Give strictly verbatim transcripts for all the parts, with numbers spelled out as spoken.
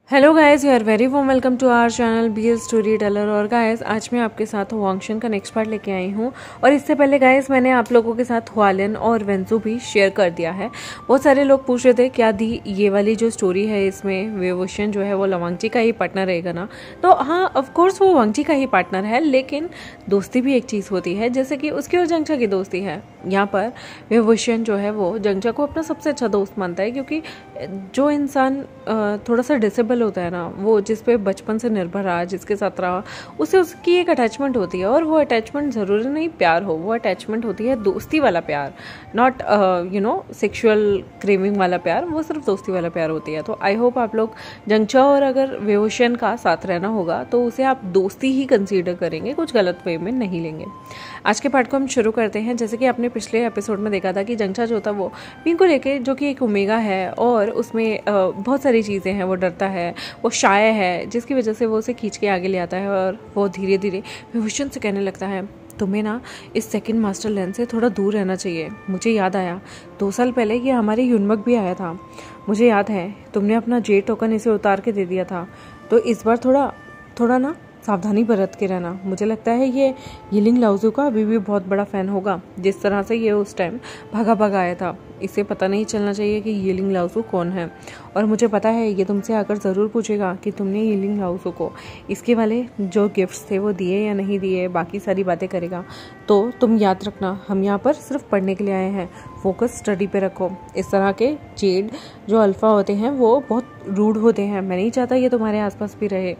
Hello guys, you are very warm welcome to our channel B L storyteller. और guys आज मैं आपके साथ वांगशन का नेक्स्ट पार्ट लेके आई हूँ। और इससे पहले गाइस मैंने आप लोगों के साथ हुआलिन और वेंजू भी शेयर कर दिया है। बहुत सारे लोग पूछ रहे थे क्या दी ये वाली जो स्टोरी है इसमें वेवोशन जो है वो वांगजी का ही पार्टनर रहेगा ना। तो हाँ, ऑफकोर्स वो वांगजी का ही पार्टनर है, लेकिन दोस्ती भी एक चीज़ होती है, जैसे कि उसकी और जंगचा की दोस्ती है। यहाँ पर वेवोशन जो है वो जंगचा को अपना सबसे अच्छा दोस्त मानता है, क्योंकि जो इंसान थोड़ा सा डिसेबल होता है ना, वो जिस पे बचपन से निर्भर रहा, जिसके साथ रहा, उसे उसकी एक अटैचमेंट होती है। और वो अटैचमेंट ज़रूरी नहीं प्यार हो, वो अटैचमेंट होती है दोस्ती वाला प्यार, not you know sexual craving वाला प्यार, वो सिर्फ दोस्ती वाला प्यार होती है। तो आई होप आप लोग जंगचा और अगर वेवोशन का साथ रहना होगा तो उसे आप दोस्ती ही कंसीडर करेंगे, कुछ गलत वे में नहीं लेंगे। आज के पार्ट को हम शुरू करते हैं। जैसे कि आपने पिछले एपिसोड में देखा था कि जंगचा जो था वो विंग को लेके, जो कि एक ओमेगा है और उसमें बहुत सारी चीज़ें हैं, वो डरता है, वो शाय है, जिसकी वजह से वो उसे खींच के आगे ले आता है। और वो धीरे धीरे वेवोशन से कहने लगता है तुम्हें ना इस सेकंड मास्टर लैंड से थोड़ा दूर रहना चाहिए। मुझे याद आया दो साल पहले ये हमारे यूनमक भी आया था, मुझे याद है तुमने अपना जे टोकन इसे उतार के दे दिया था। तो इस बार थोड़ा थोड़ा ना सावधानी बरत के रहना। मुझे लगता है ये यिलिंग लाओजू का अभी भी बहुत बड़ा फ़ैन होगा, जिस तरह से ये उस टाइम भागा भागा आया था। इसे पता नहीं चलना चाहिए कि यिलिंग लाओजू कौन है। और मुझे पता है ये तुमसे आकर ज़रूर पूछेगा कि तुमने यिलिंग लाओजू को इसके वाले जो गिफ्ट्स थे वो दिए या नहीं दिए, बाकी सारी बातें करेगा। तो तुम याद रखना, हम यहाँ पर सिर्फ पढ़ने के लिए आए हैं, फोकस स्टडी पे रखो। इस तरह के जेड जो अल्फ़ा होते हैं वो बहुत रूड होते हैं, मैं नहीं चाहता ये तुम्हारे आसपास भी रहे।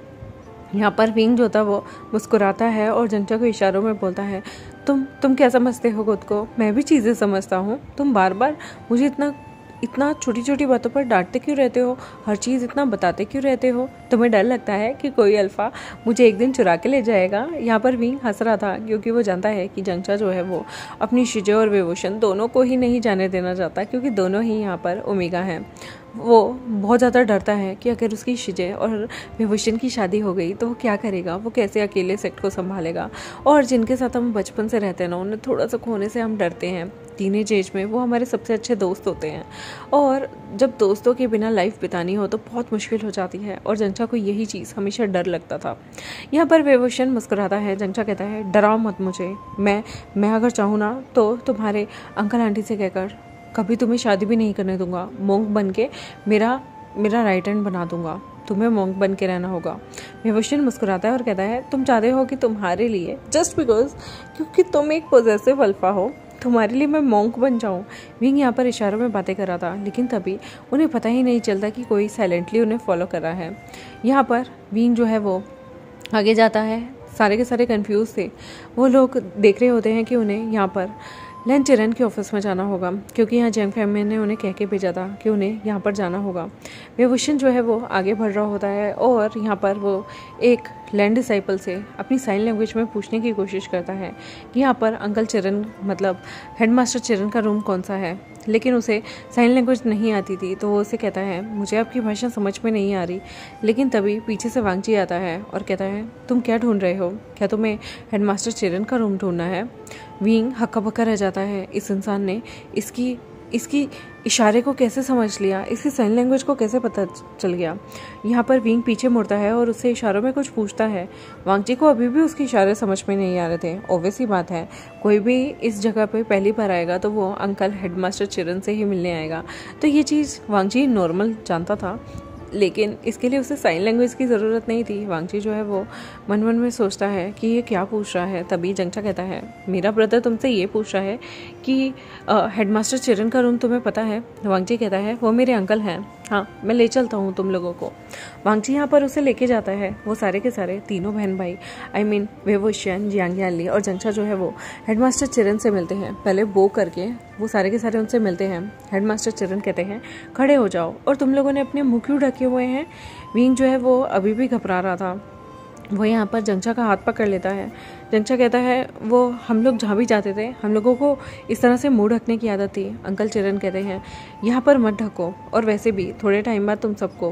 यहाँ पर विंग जो था वो मुस्कुराता है और जंगचा को इशारों में बोलता है तुम तुम क्या समझते हो खुद को? मैं भी चीज़ें समझता हूँ। तुम बार बार मुझे इतना इतना छोटी छोटी बातों पर डांटते क्यों रहते हो? हर चीज़ इतना बताते क्यों रहते हो? तुम्हें डर लगता है कि कोई अल्फ़ा मुझे एक दिन चुरा के ले जाएगा? यहाँ पर विंग हंस रहा था, क्योंकि वो जानता है कि जंगचा जो है वो अपनी शिजे और वेवोशन दोनों को ही नहीं जाने देना चाहता, क्योंकि दोनों ही यहाँ पर ओमेगा हैं। वो बहुत ज़्यादा डरता है कि अगर उसकी शिजे और वेवोशन की शादी हो गई तो वो क्या करेगा, वो कैसे अकेले सेक्ट को संभालेगा। और जिनके साथ हम बचपन से रहते हैं ना, उन्हें थोड़ा सा खोने से हम डरते हैं। टीनेज एज में वो हमारे सबसे अच्छे दोस्त होते हैं, और जब दोस्तों के बिना लाइफ बितानी हो तो बहुत मुश्किल हो जाती है। और जंगचा को यही चीज़ हमेशा डर लगता था। यहाँ पर वेवोशन मुस्कुराता है। जंगचा कहता है डराओ मत मुझे, मैं मैं अगर चाहूँ ना तो तुम्हारे अंकल आंटी से कहकर कभी तुम्हें शादी भी नहीं करने दूंगा। मोंक बन के मेरा मेरा राइट हैंड बना दूंगा, तुम्हें मोंक बन के रहना होगा। वेवोशन मुस्कुराता है और कहता है तुम चाहते हो कि तुम्हारे लिए, जस्ट बिकॉज क्योंकि तुम एक पॉजेसिव अल्फा हो, तुम्हारे लिए मैं मोंक बन जाऊँ। विंग यहाँ पर इशारों में बातें कर रहा था, लेकिन तभी उन्हें पता ही नहीं चलता कि कोई साइलेंटली उन्हें फॉलो कर रहा है। यहाँ पर विंग जो है वो आगे जाता है। सारे के सारे कंफ्यूज थे। वो लोग देख रहे होते हैं कि उन्हें यहाँ पर लैन चिरन के ऑफिस में जाना होगा, क्योंकि यहाँ जेंग फैमिली ने उन्हें कह के भेजा था कि उन्हें यहाँ पर जाना होगा। वेवोशन जो है वो आगे बढ़ रहा होता है और यहाँ पर वो एक लैंड डिसाइपल से अपनी साइन लैंग्वेज में पूछने की कोशिश करता है कि यहाँ पर अंकल चिरन मतलब हेडमास्टर चिरन का रूम कौन सा है। लेकिन उसे साइन लैंग्वेज नहीं आती थी, तो वो उसे कहता है मुझे आपकी भाषा समझ में नहीं आ रही। लेकिन तभी पीछे से वांगजी आता है और कहता है तुम क्या ढूंढ रहे हो? क्या तुम्हें हेडमास्टर चिरन का रूम ढूंढना है? विंग हक्का बक्का रह जाता है। इस इंसान ने इसकी इसकी इशारे को कैसे समझ लिया, इसकी साइन लैंग्वेज को कैसे पता चल गया। यहाँ पर विंग पीछे मुड़ता है और उससे इशारों में कुछ पूछता है। वांगजी को अभी भी उसके इशारे समझ में नहीं आ रहे थे। ऑब्वियस ही बात है, कोई भी इस जगह पे पहली बार आएगा तो वो अंकल हेडमास्टर चिरन से ही मिलने आएगा। तो ये चीज़ वांगजी नॉर्मल जानता था, लेकिन इसके लिए उसे साइन लैंग्वेज की ज़रूरत नहीं थी। वांगजी जो है वो मन मन में सोचता है कि ये क्या पूछ रहा है। तभी जंगचा कहता है मेरा ब्रदर तुमसे ये पूछ रहा है कि हेडमास्टर चिरन का रूम तुम्हें पता है? वांगजी कहता है वो मेरे अंकल हैं, हाँ मैं ले चलता हूँ तुम लोगों को। वांगजी यहाँ पर उसे लेके जाता है। वो सारे के सारे तीनों बहन भाई I mean Wei Wuxian, Jiang Yanli और जंगचा जो है वो हेडमास्टर चिरन से मिलते हैं। पहले वो करके वो सारे के सारे उनसे मिलते हैं। हेडमास्टर चिरन कहते हैं खड़े हो जाओ, और तुम लोगों ने अपने मुँह क्यों ढके हुए हैं? विंग जो है वो अभी भी घबरा रहा था। वो यहाँ पर जंगचा का हाथ पकड़ लेता है। जंगचा कहता है वो हम लोग जहाँ भी जाते थे हम लोगों को इस तरह से मुंह ढकने की आदत थी। अंकल चिरन कहते हैं यहाँ पर मत ढको, और वैसे भी थोड़े टाइम बाद तुम सबको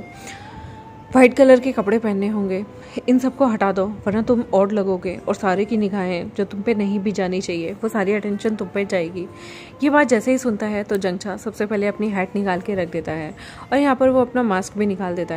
वाइट कलर के कपड़े पहनने होंगे, इन सबको हटा दो वरना तुम और लगोगे, और सारे की निगाहें जो तुम पे नहीं भी जानी चाहिए वो सारी अटेंशन तुम पे जाएगी। ये बात जैसे ही सुनता है तो जंगचा सबसे पहले अपनी हैट निकाल के रख देता है, और यहाँ पर वो अपना मास्क भी निकाल देता है।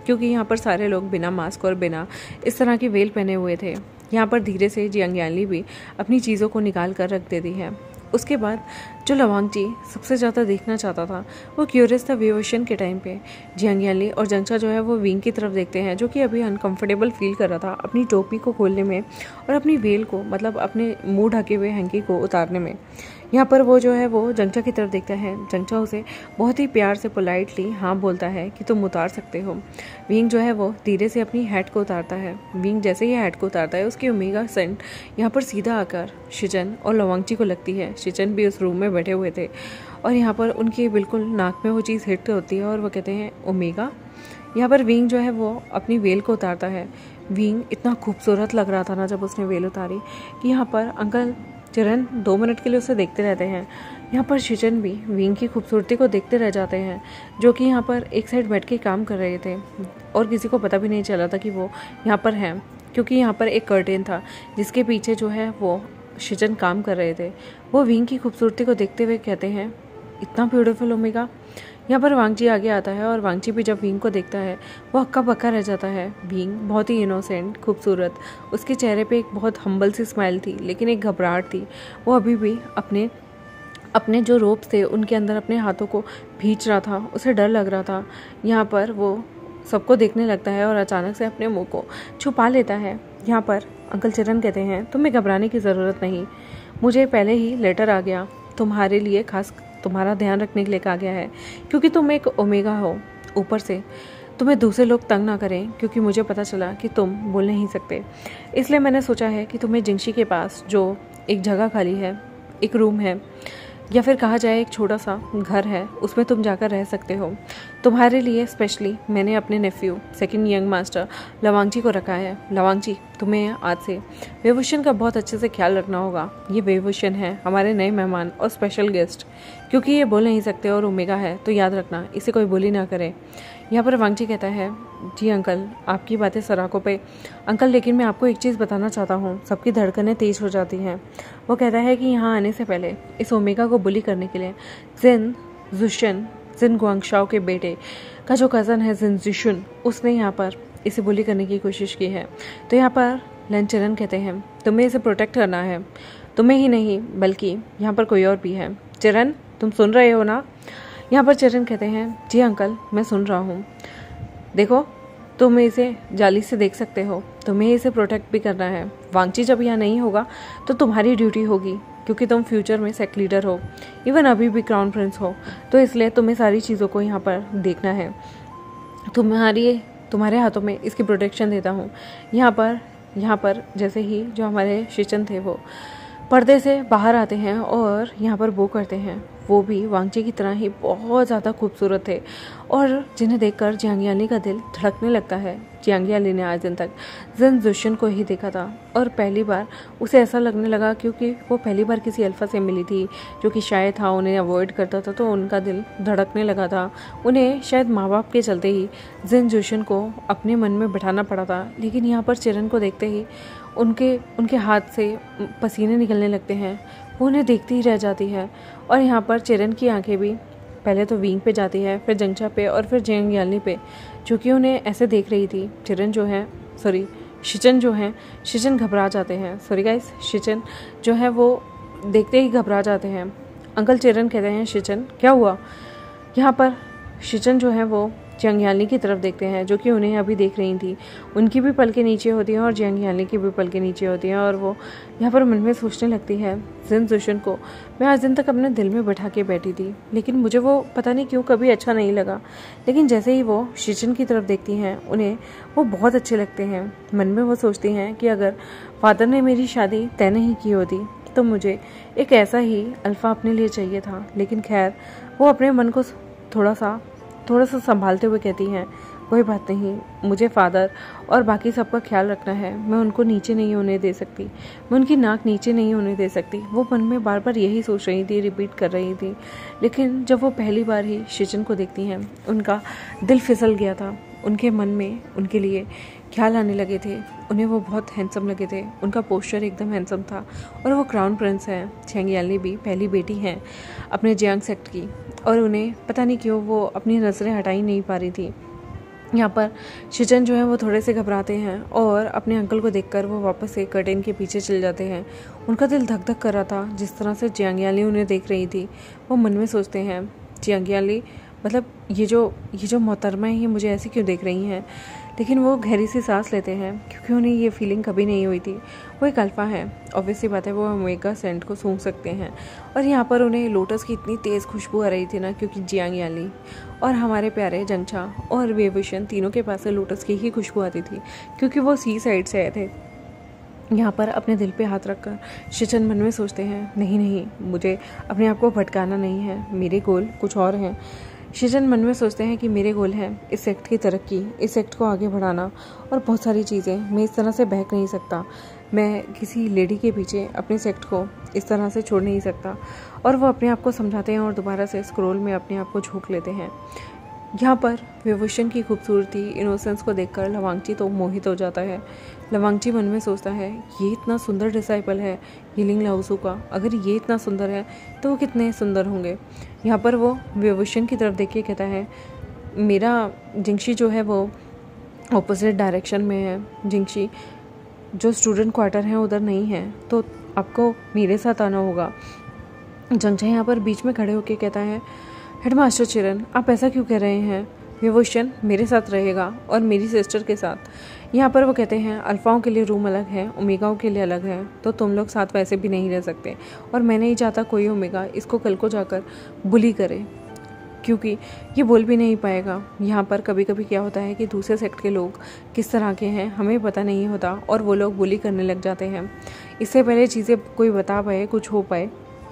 क्योंकि यहाँ पर सारे लोग बिना मास्क और बिना इस तरह की वेल पहने हुए थे। यहाँ पर धीरे से जियांग यानली भी अपनी चीज़ों को निकाल कर रख देती है। उसके बाद जो लवांगची सबसे ज़्यादा देखना चाहता था वो क्यूरियस था वेवोशन के टाइम पे। जियांग यानली और जंगचा जो है वो विंग की तरफ देखते हैं, जो कि अभी अनकंफर्टेबल फील कर रहा था अपनी टोपी को खोलने में और अपनी वेल को, मतलब अपने मुंह ढके हुए हैंकी को उतारने में। यहाँ पर वो जो है वो जंगचा की तरफ देखता है। जंगचा उसे बहुत ही प्यार से पोलाइटली हाँ बोलता है कि तुम उतार सकते हो। विंग जो है वो धीरे से अपनी हैट को उतारता है। विंग जैसे ही हैट को उतारता है उसकी ओमेगा सेंट यहाँ पर सीधा आकर शिचन और लवांगची को लगती है। शिचन भी उस रूम में बैठे हुए थे और यहाँ पर उनकी बिल्कुल नाक में वो चीज़ हिट होती है और वो कहते हैं ओमेगा। यहाँ पर विंग जो है वो अपनी वेल को उतारता है। विंग इतना खूबसूरत लग रहा था ना जब उसने वेल उतारी कि यहाँ पर अंकल चिरन दो मिनट के लिए उसे देखते रहते हैं। यहाँ पर शिचन भी विंग की खूबसूरती को देखते रह जाते हैं, जो कि यहाँ पर एक साइड बैठ के काम कर रहे थे और किसी को पता भी नहीं चला था कि वो यहाँ पर हैं, क्योंकि यहाँ पर एक कर्टेन था जिसके पीछे जो है वो शिचन काम कर रहे थे। वो विंग की खूबसूरती को देखते हुए कहते हैं इतना ब्यूटीफुल ओमेगा। यहाँ पर वांगची आगे आता है और वांगची भी जब विंग को देखता है वो हक्का बक्का रह जाता है। विंग बहुत ही इनोसेंट, खूबसूरत, उसके चेहरे पे एक बहुत हम्बल सी स्माइल थी, लेकिन एक घबराहट थी। वो अभी भी अपने अपने जो रोप्स थे उनके अंदर अपने हाथों को भींच रहा था, उसे डर लग रहा था। यहाँ पर वो सबको देखने लगता है और अचानक से अपने मुँह को छुपा लेता है। यहाँ पर अंकल चिरन कहते हैं तुम्हें घबराने की ज़रूरत नहीं, मुझे पहले ही लेटर आ गया, तुम्हारे लिए खास तुम्हारा ध्यान रखने के लिए कहा गया है, क्योंकि तुम एक ओमेगा हो। ऊपर से तुम्हें दूसरे लोग तंग ना करें, क्योंकि मुझे पता चला कि तुम बोल नहीं सकते, इसलिए मैंने सोचा है कि तुम्हें जिंगशी के पास जो एक जगह खाली है, एक रूम है, या फिर कहा जाए एक छोटा सा घर है, उसमें तुम जाकर रह सकते हो। तुम्हारे लिए स्पेशली मैंने अपने nephew second young master Lan Wangji को रखा है। लवांगची तुम्हें आज से वेवोशन का बहुत अच्छे से ख्याल रखना होगा। ये वेवोशन है हमारे नए मेहमान और स्पेशल गेस्ट, क्योंकि ये बोल नहीं सकते और ओमेगा है, तो याद रखना इसे कोई बोली ना करे। यहाँ पर वांगची कहता है जी अंकल, आपकी बातें सराखों पे अंकल, लेकिन मैं आपको एक चीज़ बताना चाहता हूँ, सबकी धड़कनें तेज हो जाती हैं। वो कहता है कि यहाँ आने से पहले इस ओमेगा को बुली करने के लिए जिन जुशन जिन गुआंगशाओ के बेटे का जो कज़न है जिन जुशुन, उसने यहाँ पर इसे बुली करने की कोशिश की है। तो यहाँ पर लन चिरन कहते हैं तुम्हें इसे प्रोटेक्ट करना है, तुम्हें ही नहीं बल्कि यहाँ पर कोई और भी है। चिरन तुम सुन रहे हो ना? यहाँ पर चिरन कहते हैं जी अंकल, मैं सुन रहा हूँ। देखो तुम इसे जाली से देख सकते हो, तुम्हें इसे प्रोटेक्ट भी करना है। वांगची जब यहाँ नहीं होगा तो तुम्हारी ड्यूटी होगी, क्योंकि तुम फ्यूचर में सेक्ट लीडर हो, इवन अभी भी क्राउन प्रिंस हो, तो इसलिए तुम्हें सारी चीज़ों को यहाँ पर देखना है। तुम्हारी तुम्हारे हाथों में इसकी प्रोटेक्शन देता हूँ। यहाँ पर यहाँ पर जैसे ही जो हमारे शिचन थे वो पर्दे से बाहर आते हैं और यहाँ पर वो करते हैं, वो भी वांगची की तरह ही बहुत ज़्यादा खूबसूरत थे और जिन्हें देखकर जियांग यानली का दिल धड़कने लगता है। जियांग यानली ने आज दिन तक जिन जुशन को ही देखा था और पहली बार उसे ऐसा लगने लगा, क्योंकि वो पहली बार किसी अल्फा से मिली थी जो कि शायद था उन्हें अवॉइड करता था, तो उनका दिल धड़कने लगा था। उन्हें शायद माँ बाप के चलते ही जिन जुशन को अपने मन में बिठाना पड़ा था, लेकिन यहाँ पर चिरन को देखते ही उनके उनके हाथ से पसीने निकलने लगते हैं। वो उन्हें देखती ही रह जाती है और यहाँ पर चिरन की आंखें भी पहले तो विंग पे जाती है, फिर जंगचा पे और फिर जियांग यानली पे, जो कि उन्हें ऐसे देख रही थी। चिरन जो है सॉरी शिचन जो है शिचन घबरा जाते हैं सॉरी गाइस शिचन जो है वो देखते ही घबरा जाते हैं। अंकल चिरन कहते हैं शिचन क्या हुआ? यहाँ पर शिचन जो है वो जियांग यानली की तरफ देखते हैं, जो कि उन्हें अभी देख रही थी। उनकी भी पल के नीचे होती हैं और जियांग यानली की भी पल के नीचे होती हैं और वो यहाँ पर मन में सोचने लगती है जिन जुशन को मैं आज दिन तक अपने दिल में बैठा के बैठी थी, लेकिन मुझे वो पता नहीं क्यों कभी अच्छा नहीं लगा, लेकिन जैसे ही वो शिचन की तरफ देखती हैं उन्हें वो बहुत अच्छे लगते हैं। मन में वो सोचती हैं कि अगर फादर ने मेरी शादी तय नहीं की होती तो मुझे एक ऐसा ही अल्फा अपने लिए चाहिए था, लेकिन खैर वो अपने मन को थोड़ा सा थोड़ा सा संभालते हुए कहती हैं कोई बात नहीं, मुझे फादर और बाकी सबका ख्याल रखना है, मैं उनको नीचे नहीं होने दे सकती, मैं उनकी नाक नीचे नहीं होने दे सकती। वो मन में बार बार यही सोच रही थी, रिपीट कर रही थी, लेकिन जब वो पहली बार ही शिचन को देखती हैं उनका दिल फिसल गया था। उनके मन में उनके लिए ख्याल आने लगे थे, उन्हें वो बहुत हैंडसम लगे थे, उनका पोस्चर एकदम हैंडसम था और वो क्राउन प्रिंस हैं। जियांग यानली भी पहली बेटी हैं अपने जियांग सेक्ट की और उन्हें पता नहीं क्यों वो अपनी नज़रें हटा ही नहीं पा रही थी। यहाँ पर शिचन जो है वो थोड़े से घबराते हैं और अपने अंकल को देखकर वो वापस से कर्टेन के पीछे चले जाते हैं। उनका दिल धक धक कर रहा था जिस तरह से जियांगयाली उन्हें देख रही थी। वो मन में सोचते हैं, जियांगयाली मतलब ये जो ये जो मोहतरमा है ये मुझे ऐसे क्यों देख रही हैं। लेकिन वो गहरी सी सांस लेते हैं क्योंकि उन्हें ये फीलिंग कभी नहीं हुई थी। वो एक अल्फा है, ऑब्वियसली बात है, वो ओमेगा सेंट को सूंघ सकते हैं। और यहाँ पर उन्हें लोटस की इतनी तेज़ खुशबू आ रही थी ना, क्योंकि जियांगयाली और हमारे प्यारे जंगचा और वेवुशन तीनों के पास से लोटस की ही खुशबू आती थी, क्योंकि वो सी साइड से आए थे। यहाँ पर अपने दिल पे हाथ रखकर शिचन मन में सोचते हैं, नहीं नहीं मुझे अपने आप को भटकाना नहीं है, मेरे गोल कुछ और हैं। शिचन मन में सोचते हैं कि मेरे गोल हैं इस सेक्ट की तरक्की, इस सेक्ट को आगे बढ़ाना और बहुत सारी चीज़ें। मैं इस तरह से बहक नहीं सकता, मैं किसी लेडी के पीछे अपने सेक्ट को इस तरह से छोड़ नहीं सकता। और वो अपने आप को समझाते हैं और दोबारा से स्क्रोल में अपने आप को झोंक लेते हैं। यहाँ पर वेवुशन की खूबसूरती, इनोसेंस को देखकर लवांगची तो मोहित हो जाता है। लवांगची मन में सोचता है, ये इतना सुंदर डिसाइपल है यिलिंग लाओसू का, अगर ये इतना सुंदर है तो वो कितने सुंदर होंगे। यहाँ पर वो वेवुशन की तरफ देख के कहता है, मेरा जिंगशी जो है वो ऑपोजिट डायरेक्शन में है। जिंगशी जो स्टूडेंट क्वार्टर है उधर नहीं है, तो आपको मेरे साथ आना होगा। जंगचा यहाँ पर बीच में खड़े होकर कहता है, हेडमास्टर चिरन आप ऐसा क्यों कह रहे हैं, वेवुशन मेरे साथ रहेगा और मेरी सिस्टर के साथ। यहाँ पर वो कहते हैं, अल्फाओं के लिए रूम अलग है, ओमेगाओं के लिए अलग है, तो तुम लोग साथ वैसे भी नहीं रह सकते। और मैं नहीं चाहता कोई ओमेगा इसको कल को जाकर बुली करे, क्योंकि ये बोल भी नहीं पाएगा। यहाँ पर कभी कभी क्या होता है कि दूसरे सेक्ट के लोग किस तरह के हैं हमें पता नहीं होता और वो लोग बुली करने लग जाते हैं। इससे पहले चीज़ें कोई बता पाए, कुछ हो पाए,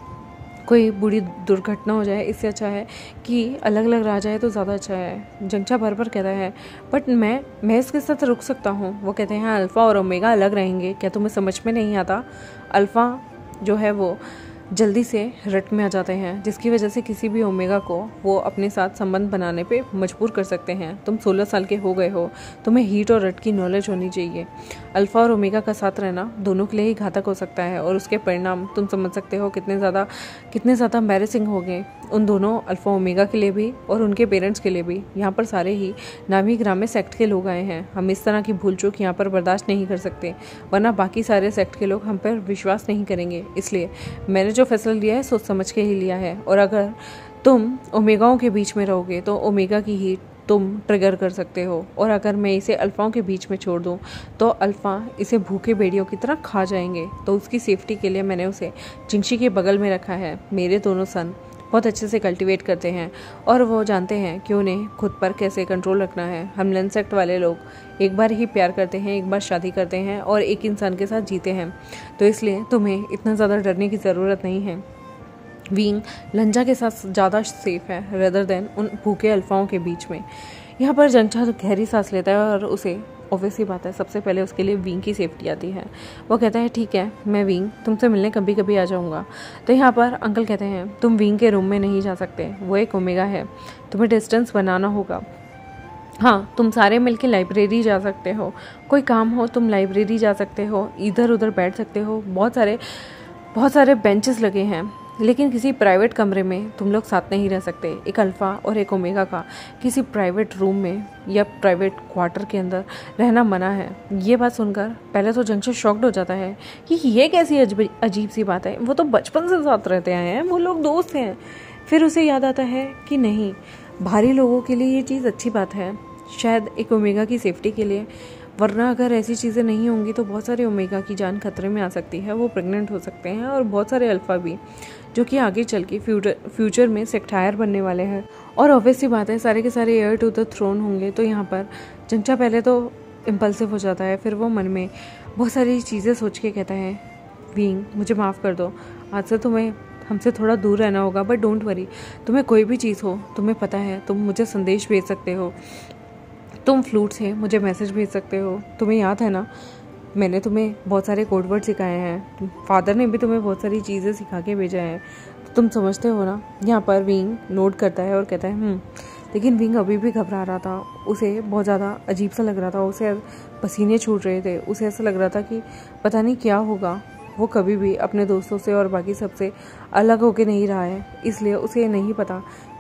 कोई बुरी दुर्घटना हो जाए, इससे अच्छा है कि अलग अलग रह जाए तो ज़्यादा अच्छा है। जंगचा भर भर कहता है, बट मैं मैं इसके साथ रुक सकता हूँ। वो कहते हैं, अल्फ़ा और ओमेगा अलग रहेंगे, क्या तुम्हें समझ में नहीं आता। अल्फ़ा जो है वो जल्दी से रट में आ जाते हैं, जिसकी वजह से किसी भी ओमेगा को वो अपने साथ संबंध बनाने पे मजबूर कर सकते हैं। तुम सोलह साल के हो गए हो, तुम्हें हीट और रट की नॉलेज होनी चाहिए। अल्फ़ा और ओमेगा का साथ रहना दोनों के लिए ही घातक हो सकता है और उसके परिणाम तुम समझ सकते हो कितने ज़्यादा कितने ज़्यादा एम्बैरेसिंग हो गए उन दोनों अल्फ़ा ओमेगा के लिए भी और उनके पेरेंट्स के लिए भी। यहाँ पर सारे ही नामी ग्राम्य सेक्ट के लोग आए हैं। हम इस तरह की भूल चूक यहाँ पर बर्दाश्त नहीं कर सकते, वरना बाकी सारे सेक्ट के लोग हम पर विश्वास नहीं करेंगे। इसलिए मैंने जो फैसला लिया है सोच समझ के ही लिया है। और अगर तुम ओमेगाओं के बीच में रहोगे तो ओमेगा की हीट तुम ट्रिगर कर सकते हो, और अगर मैं इसे अल्फ़ाओं के बीच में छोड़ दूं तो अल्फ़ा इसे भूखे भेड़ियों की तरह खा जाएंगे। तो उसकी सेफ्टी के लिए मैंने उसे जिंगशी के बगल में रखा है। मेरे दोनों सन बहुत अच्छे से कल्टीवेट करते हैं और वो जानते हैं कि उन्हें खुद पर कैसे कंट्रोल रखना है। हम लेंस सेक्ट वाले लोग एक बार ही प्यार करते हैं, एक बार शादी करते हैं और एक इंसान के साथ जीते हैं, तो इसलिए तुम्हें इतना ज़्यादा डरने की ज़रूरत नहीं है। विंग लंजा के साथ ज़्यादा सेफ है रेदर देन उन भूखे अल्फ़ाओं के बीच में। यहाँ पर जंगचा गहरी सांस लेता है और उसे ऑब्वियसली बात है सबसे पहले उसके लिए विंग की सेफ्टी आती है। वो कहता है, ठीक है मैं विंग तुमसे मिलने कभी कभी आ जाऊँगा। तो यहाँ पर अंकल कहते हैं, तुम विंग के रूम में नहीं जा सकते, वो एक ओमेगा है, तुम्हें डिस्टेंस बनाना होगा। हाँ तुम सारे मिलके लाइब्रेरी जा सकते हो, कोई काम हो तुम लाइब्रेरी जा सकते हो, इधर उधर बैठ सकते हो, बहुत सारे बहुत सारे बेंचेस लगे हैं, लेकिन किसी प्राइवेट कमरे में तुम लोग साथ नहीं रह सकते। एक अल्फ़ा और एक ओमेगा का किसी प्राइवेट रूम में या प्राइवेट क्वार्टर के अंदर रहना मना है। ये बात सुनकर पहले तो जंगचा शॉक्ड हो जाता है कि ये कैसी अजीब सी बात है, वो तो बचपन से साथ रहते आए हैं, वो लोग दोस्त हैं। फिर उसे याद आता है कि नहीं, भारी लोगों के लिए ये चीज़ अच्छी बात है, शायद एक ओमेगा की सेफ्टी के लिए, वरना अगर ऐसी चीज़ें नहीं होंगी तो बहुत सारे ओमेगा की जान खतरे में आ सकती है, वो प्रेग्नेंट हो सकते हैं और बहुत सारे अल्फ़ा भी, जो कि आगे चल के फ्यूचर फ्यूचर में सेक्टायर बनने वाले हैं। और ऑब्वियसली बात है सारे के सारे एयर टू द थ्रोन होंगे। तो यहाँ पर जंगचा पहले तो इम्पल्सिव हो जाता है, फिर वो मन में बहुत सारी चीज़ें सोच के कहता है, विंग मुझे माफ़ कर दो, आज से तुम्हें हमसे थोड़ा दूर रहना होगा, बट डोंट वरी, तुम्हें कोई भी चीज़ हो तुम्हें पता है तुम मुझे संदेश भेज सकते हो, तुम फ्लूट से मुझे मैसेज भेज सकते हो। तुम्हें याद है ना मैंने तुम्हें बहुत सारे कोड वर्ड सिखाए हैं, फादर ने भी तुम्हें बहुत सारी चीज़ें सिखा के भेजा है, तो तुम समझते हो ना। यहाँ पर विंग नोट करता है और कहता है हम्म। लेकिन विंग अभी भी घबरा रहा था, उसे बहुत ज़्यादा अजीब सा लग रहा था, उसे पसीने छूट रहे थे, उसे ऐसा लग रहा था कि पता नहीं क्या होगा। वो कभी भी अपने दोस्तों से और बाकी सबसे अलग होके नहीं रहा है, इसलिए उसे नहीं पता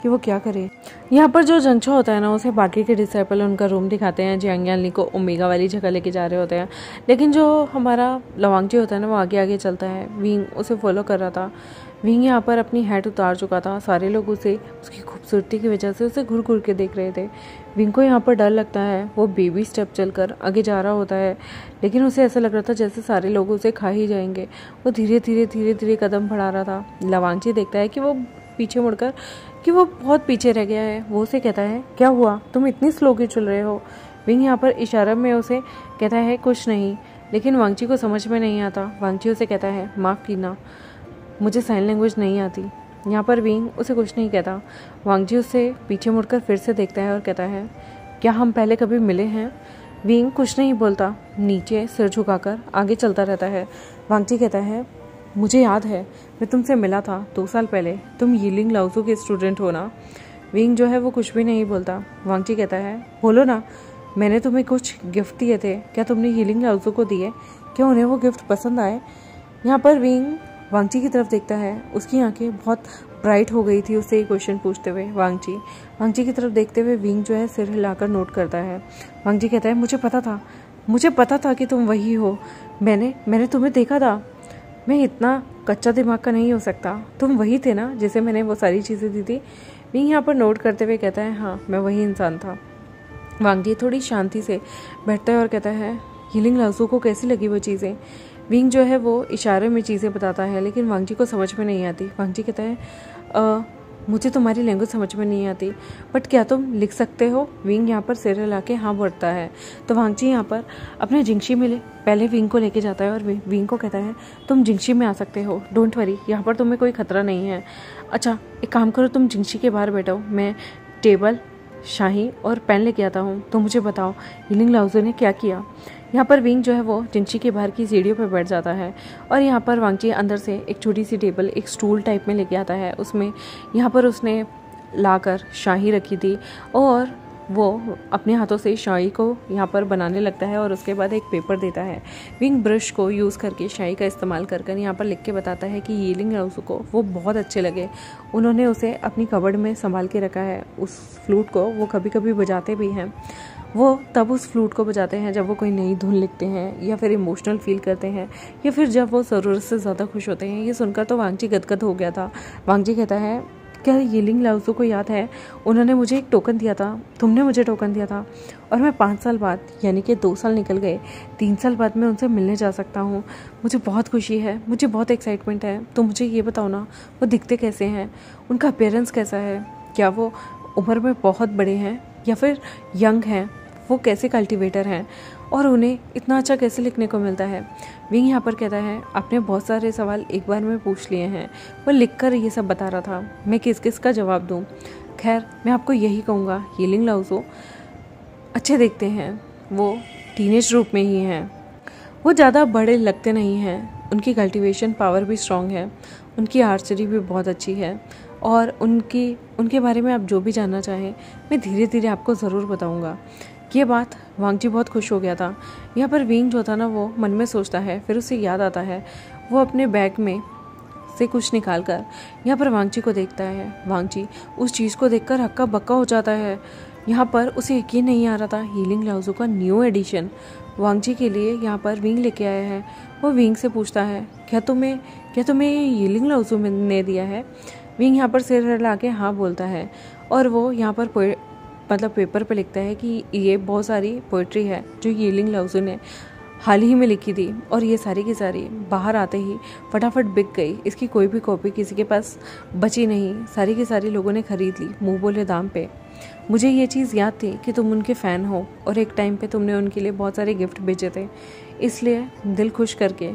कि वो क्या करे। यहाँ पर जो जंगछो होता है ना, उसे बाकी के डिसाइपल उनका रूम दिखाते हैं। जियांग यानली को ओमेगा वाली जगह लेके जा रहे होते हैं, लेकिन जो हमारा लवांगजी होता है ना, वो आगे आगे चलता है। विंग उसे फॉलो कर रहा था। विंग यहाँ पर अपनी हैट उतार चुका था। सारे लोग उसे उसकी खूबसूरती की वजह से उसे घूर घूर के देख रहे थे। विंग को यहाँ पर डर लगता है। वो बेबी स्टेप चलकर आगे जा रहा होता है, लेकिन उसे ऐसा लग रहा था जैसे सारे लोग उसे खा ही जाएंगे। वो धीरे धीरे धीरे धीरे कदम बढ़ा रहा था। लवांगजी देखता है कि वो पीछे मुड़कर कि वो बहुत पीछे रह गया है। वो उसे कहता है, क्या हुआ, तुम इतनी स्लो क्यों चल रहे हो। विंग यहाँ पर इशारा में उसे कहता है कुछ नहीं, लेकिन वांगची को समझ में नहीं आता। वांगची उसे कहता है, माफ़ कीना, मुझे साइन लैंग्वेज नहीं आती। यहाँ पर विंग उसे कुछ नहीं कहता। वांगची उसे पीछे मुड़कर फिर से देखता है और कहता है, क्या हम पहले कभी मिले हैं। विंग कुछ नहीं बोलता, नीचे सिर झुकाकर आगे चलता रहता है। वांगची कहता है, मुझे याद है, मैं तुमसे मिला था दो साल पहले, तुम यीलिंग लाओसू के स्टूडेंट हो ना। विंग जो है वो कुछ भी नहीं बोलता। वांगची कहता है, बोलो ना, मैंने तुम्हें कुछ गिफ्ट दिए थे, क्या तुमने यीलिंग लाओसू को दिए, क्या उन्हें वो गिफ्ट पसंद आए। यहाँ पर विंग वांगची की तरफ देखता है। उसकी आंखें बहुत ब्राइट हो गई थी उससे ये क्वेश्चन पूछते हुए। वांगची वांगची की तरफ देखते हुए विंग जो है सिर हिलाकर नोट करता है। वांगची कहता है, मुझे पता था, मुझे पता था कि तुम वही हो। मैंने मैंने तुम्हें देखा था। मैं इतना कच्चा दिमाग का नहीं हो सकता। तुम वही थे ना जिसे मैंने वो सारी चीज़ें दी थी। विंग यहाँ पर नोट करते हुए कहता है, हाँ, मैं वही इंसान था। वांगची थोड़ी शांति से बैठता है और कहता है, यीलिंग लाओसू को कैसी लगी वो चीज़ें। विंग जो है वो इशारे में चीज़ें बताता है, लेकिन वांगची को समझ में नहीं आती। वांगची कहता है, आ, मुझे तुम्हारी लैंग्वेज समझ में नहीं आती, बट क्या तुम लिख सकते हो। विंग यहाँ पर सिर हिला के हाँ बढ़ता है। तो वांगची यहाँ पर अपने जिंगशी में ले पहले विंग को लेके जाता है और विंग को कहता है, तुम जिंगशी में आ सकते हो, डोंट वरी, यहाँ पर तुम्हें कोई खतरा नहीं है। अच्छा एक काम करो, तुम जिंगशी के बाहर बैठो, मैं टेबल, शाही और पेन लेके आता हूँ, तो मुझे बताओ यीलिंग लाओसू ने क्या किया। यहाँ पर विंग जो है वो जिंगशी के बाहर की सीढ़ियों पर बैठ जाता है और यहाँ पर वांगची अंदर से एक छोटी सी टेबल एक स्टूल टाइप में लेके आता है। उसमें यहाँ पर उसने लाकर शाही रखी थी और वो अपने हाथों से शाही को यहाँ पर बनाने लगता है और उसके बाद एक पेपर देता है। विंग ब्रश को यूज़ करके शाही का इस्तेमाल कर कर यहाँ पर लिख के बताता है कि यीलिंग लाओसू को वो बहुत अच्छे लगे। उन्होंने उसे अपनी कबर्ड में संभाल के रखा है। उस फ्लूट को वो कभी कभी बजाते भी हैं। वो तब उस फ्लूट को बजाते हैं जब वो कोई नई धुन लिखते हैं या फिर इमोशनल फील करते हैं या फिर जब वो ज़रूरत से ज़्यादा खुश होते हैं। ये सुनकर तो वांगची गदगद हो गया था। वांगची कहता है, क्या यीलिंग लाओसू को याद है, उन्होंने मुझे एक टोकन दिया था, तुमने मुझे टोकन दिया था और मैं पाँच साल बाद, यानी कि दो साल निकल गए, तीन साल बाद मैं उनसे मिलने जा सकता हूँ। मुझे बहुत खुशी है, मुझे बहुत एक्साइटमेंट है। तो मुझे ये बताओ ना, वो दिखते कैसे हैं, उनका अपीयरेंस कैसा है, क्या वो उम्र में बहुत बड़े हैं या फिर यंग हैं, वो कैसे कल्टीवेटर हैं और उन्हें इतना अच्छा कैसे लिखने को मिलता है। विंग यहाँ पर कहता है, आपने बहुत सारे सवाल एक बार में पूछ लिए हैं। वो लिखकर ये सब बता रहा था, मैं किस किस का जवाब दूँ। खैर मैं आपको यही कहूँगा, यीलिंग लाओसू अच्छे दिखते हैं, वो टीनेज रूप में ही हैं, वो ज़्यादा बड़े लगते नहीं हैं, उनकी कल्टीवेशन पावर भी स्ट्रॉन्ग है, उनकी आर्चरी भी बहुत अच्छी है और उनकी उनके बारे में आप जो भी जानना चाहें मैं धीरे धीरे आपको ज़रूर बताऊँगा। ये बात वांगची बहुत खुश हो गया था। यहाँ पर विंग जो था ना वो मन में सोचता है, फिर उसे याद आता है। वो अपने बैग में से कुछ निकाल कर यहाँ पर वांगची को देखता है। वांगची उस चीज़ को देखकर हक्का बक्का हो जाता है। यहाँ पर उसे यकीन नहीं आ रहा था, यीलिंग लाओसू का न्यू एडिशन वांगची के लिए यहाँ पर विंग लेके आया है। वो विंग से पूछता है, क्या तुम्हें क्या तुम्हें यीलिंग लाओसू ने दिया है। विंग यहाँ पर सिर हिला के हाँ बोलता है और वो यहाँ पर मतलब पेपर पे लिखता है कि ये बहुत सारी पोइट्री है जो यीलिंग लाओसू ने हाल ही में लिखी थी और ये सारी की सारी बाहर आते ही फटाफट बिक गई। इसकी कोई भी कॉपी किसी के पास बची नहीं, सारी की सारी लोगों ने खरीद ली मुंह बोले दाम पे। मुझे ये चीज़ याद थी कि तुम उनके फ़ैन हो और एक टाइम पे तुमने उनके लिए बहुत सारे गिफ्ट भेजे थे, इसलिए दिल खुश करके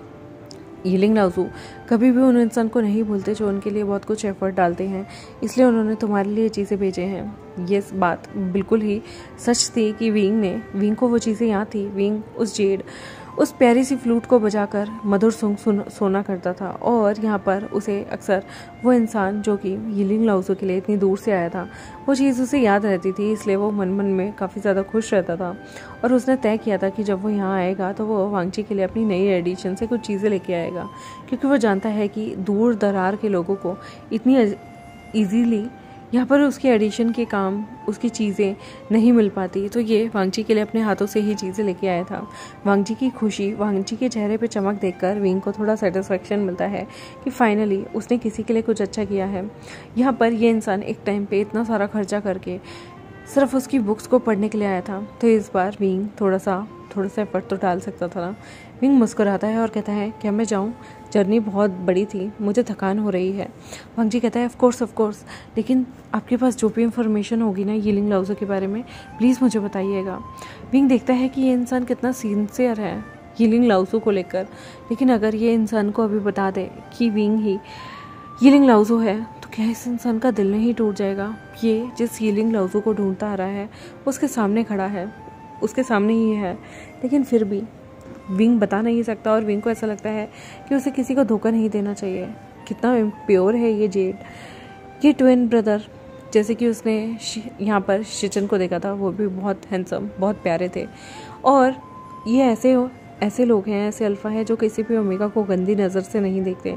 यीलिंग लाओसू कभी भी उन इंसान को नहीं भूलते जो उनके लिए बहुत कुछ एफर्ट डालते हैं, इसलिए उन्होंने तुम्हारे लिए चीज़ें भेजे हैं। ये बात बिल्कुल ही सच थी कि विंग ने विंग को वो चीज़ें याद थी। विंग उस जेड उस प्यारी सी फ्लूट को बजाकर मधुर सुन सुन सोना करता था और यहाँ पर उसे अक्सर वो इंसान जो कि यीलिंग लाओसू के लिए इतनी दूर से आया था वो चीज़ उसे याद रहती थी, इसलिए वो मन मन में काफ़ी ज़्यादा खुश रहता था। और उसने तय किया था कि जब वो यहाँ आएगा तो वो वांगची के लिए अपनी नई एडिशन से कुछ चीज़ें लेके आएगा, क्योंकि वो जानता है कि दूर दरार के लोगों को इतनी ईजीली यहाँ पर उसके एडिशन के काम, उसकी चीज़ें नहीं मिल पाती, तो ये वांगजी के लिए अपने हाथों से ही चीज़ें लेके आया था। वांगजी की खुशी, वांगजी के चेहरे पे चमक देखकर विंग को थोड़ा सेटिस्फेक्शन मिलता है कि फाइनली उसने किसी के लिए कुछ अच्छा किया है। यहाँ पर ये इंसान एक टाइम पे इतना सारा खर्चा करके सिर्फ उसकी बुक्स को पढ़ने के लिए आया था, तो इस बार विंग थोड़ा सा थोड़ा सा एफर्ट तो डाल सकता था ना। विंग मुस्कुराता है और कहता है क्या मैं जाऊँ, जर्नी बहुत बड़ी थी, मुझे थकान हो रही है। वांगजी कहता है ऑफ कोर्स ऑफ कोर्स, लेकिन आपके पास जो भी इंफॉर्मेशन होगी ना यीलिंग लाओज़ो के बारे में, प्लीज़ मुझे बताइएगा। विंग देखता है कि ये इंसान कितना सिंसियर है यीलिंग लाओज़ो को लेकर, लेकिन अगर ये इंसान को अभी बता दे कि विंग ही यीलिंग लाओज़ो है तो क्या इस इंसान का दिल नहीं टूट जाएगा। ये जिस यीलिंग लाओज़ो को ढूंढता आ रहा है उसके सामने खड़ा है, उसके सामने ही है, लेकिन फिर भी विंग बता नहीं सकता और विंग को ऐसा लगता है कि उसे किसी को धोखा नहीं देना चाहिए। कितना प्योर है ये जेड। ये ट्विन ब्रदर, जैसे कि उसने यहाँ पर शिचन को देखा था, वो भी बहुत हैंडसम, बहुत प्यारे थे। और ये ऐसे ऐसे लोग हैं, ऐसे अल्फ़ा है जो किसी भी ओमेगा को गंदी नज़र से नहीं देखते।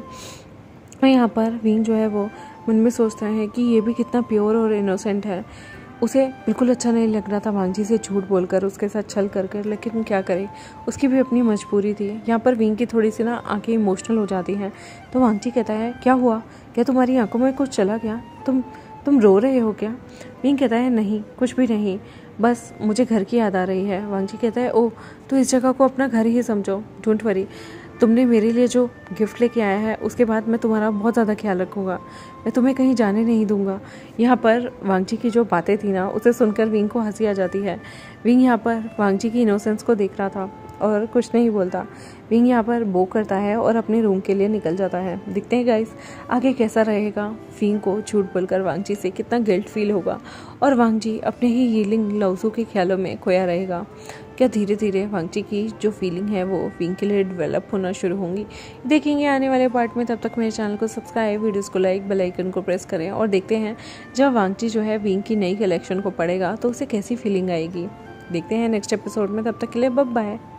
और यहाँ पर विंग जो है वो मन में सोचता है कि ये भी कितना प्योर और इनोसेंट है। उसे बिल्कुल अच्छा नहीं लग रहा था वांगजी से झूठ बोलकर, उसके साथ छल कर कर, लेकिन क्या करे, उसकी भी अपनी मजबूरी थी। यहाँ पर विंग की थोड़ी सी ना आंखें इमोशनल हो जाती हैं, तो वांगजी कहता है क्या हुआ, क्या तुम्हारी आंखों में कुछ चला गया, तुम तुम रो रहे हो क्या। विंग कहता है नहीं, कुछ भी नहीं, बस मुझे घर की याद आ रही है। वांगजी कहता है ओह, तो इस जगह को अपना घर ही समझो, डोंट वरी, तुमने मेरे लिए जो गिफ्ट लेके आया है उसके बाद मैं तुम्हारा बहुत ज़्यादा ख्याल रखूँगा, मैं तुम्हें कहीं जाने नहीं दूंगा। यहाँ पर वांगजी की जो बातें थी ना, उसे सुनकर विंग को हंसी आ जाती है। विंग यहाँ पर वांगजी की इनोसेंस को देख रहा था और कुछ नहीं बोलता। विंग यहाँ पर बो करता है और अपने रूम के लिए निकल जाता है। दिखते हैं गाइस आगे कैसा रहेगा। विंग को झूठ बोलकर वांगजी से कितना गिल्ट फील होगा और वांगजी अपने ही यीलिंग लाओज़ो के ख्यालों में खोया रहेगा। क्या धीरे धीरे वांगजी की जो फीलिंग है वो विंग के लिए डेवलप होना शुरू होंगी, देखेंगे आने वाले पार्ट में। तब तक मेरे चैनल को सब्सक्राइब, वीडियोस को लाइक, बेल आइकन को प्रेस करें और देखते हैं जब वांगजी जो है विंग की नई कलेक्शन को पढ़ेगा तो उसे कैसी फीलिंग आएगी। देखते हैं नेक्स्ट एपिसोड में, तब तक के लिए बाय बाय।